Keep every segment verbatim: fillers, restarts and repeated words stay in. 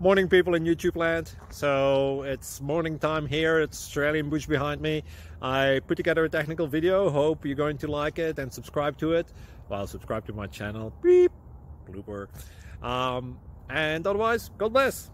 Morning, people in YouTube land. So it's morning time here. It's Australian bush behind me. I put together a technical video. Hope you're going to like it and subscribe to it. Well, subscribe to my channel. Beep. Blooper. Um, and otherwise, God bless.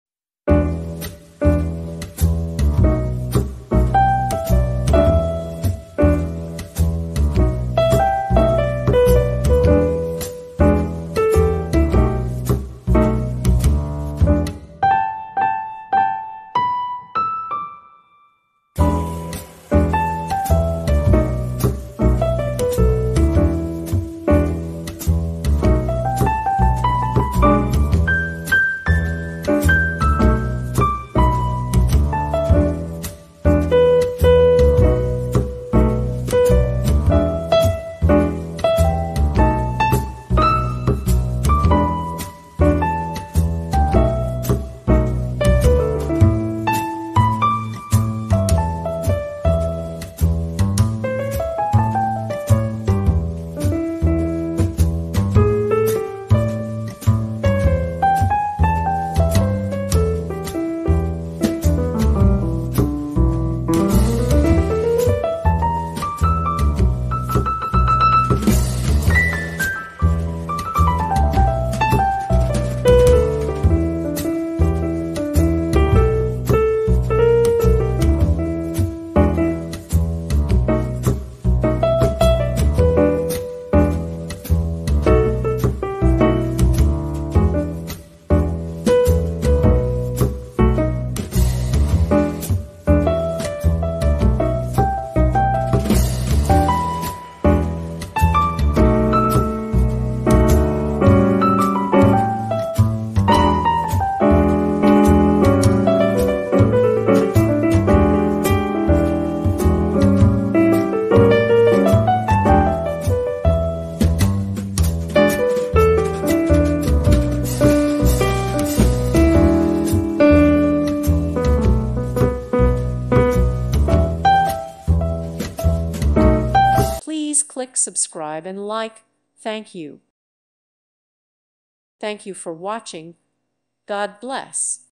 Please click subscribe and like. Thank you. Thank you for watching. God bless.